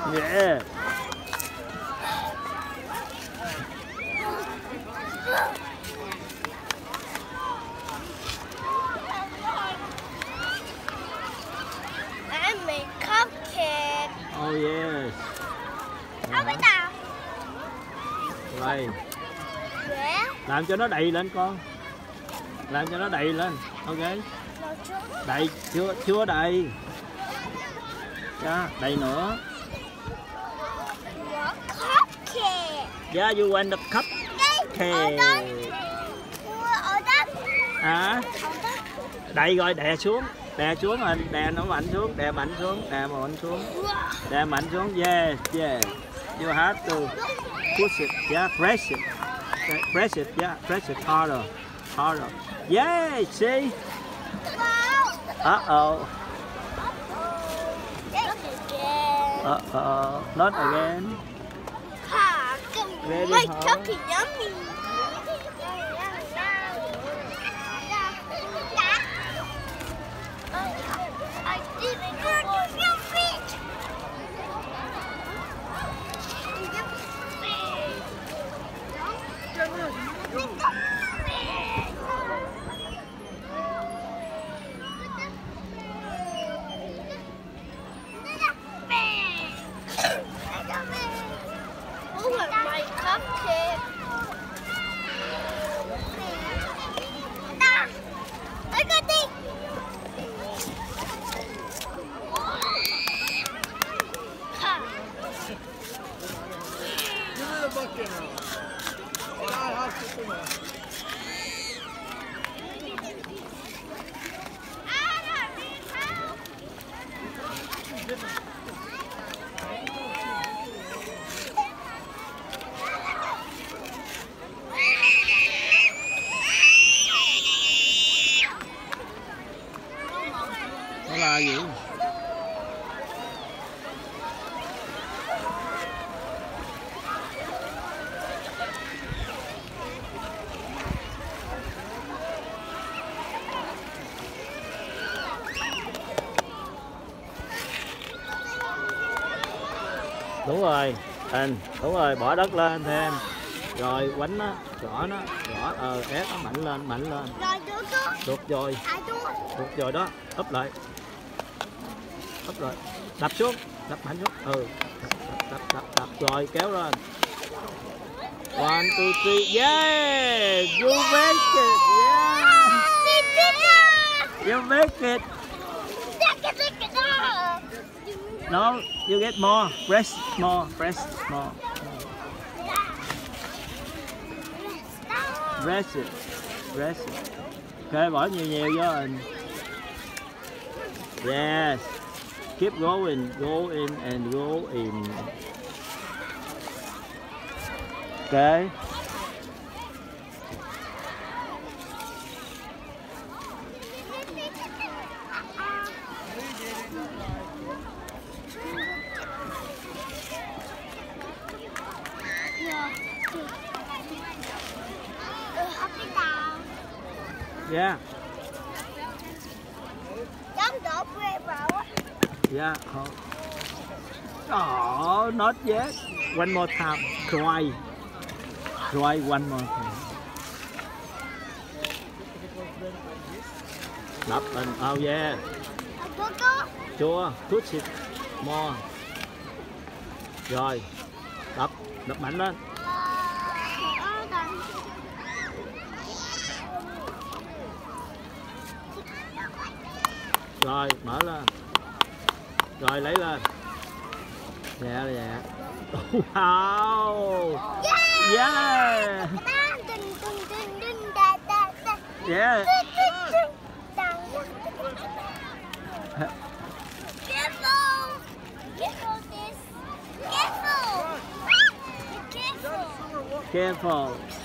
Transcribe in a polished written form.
Yeah. I make cupcake. Oh yes. Không biết nào. Rồi. Yeah. Làm cho nó đầy lên con. Làm cho nó đầy lên. Ok. Đầy chưa đầy. Yeah, đầy nữa. Cupcake. Yeah, you want the cupcake. Ở đó. À. Đầy rồi, đè xuống rồi, đè nó mạnh xuống, đè mạnh xuống, đè mạnh xuống. Yes, yes. You have to push it, yeah, press it, yeah, press it harder. Yeah, see? Uh-oh. Not again. Very My hard. cupcake yummy. I didn't go to your feet. Who was my cupcake? I got it. Give me the bucket now. I have to come on. Nó là gì? Đúng rồi, đúng rồi, bỏ đất lên thêm, rồi quánh nó, gõ ép nó mạnh lên, được rồi đó, úp lại, đập xuống, đập mạnh xuống, đập rồi kéo lên, 1, 2, 3, yeah, you make it, yeah, you make it. No, you get more. Press more. Press it. Ok, bỏ nhiều vô anh. Yes. Keep going. Go in and go in. Ok. Yeah. Yeah. Oh, not yet. One more time. Try one more time. Đập lên. Oh yeah. Chưa. Push it more. Rồi. Đập mạnh lên. Rồi, mở lên. Rồi, lấy lên. Dạ. Wow. Yeah. Yeah. Careful.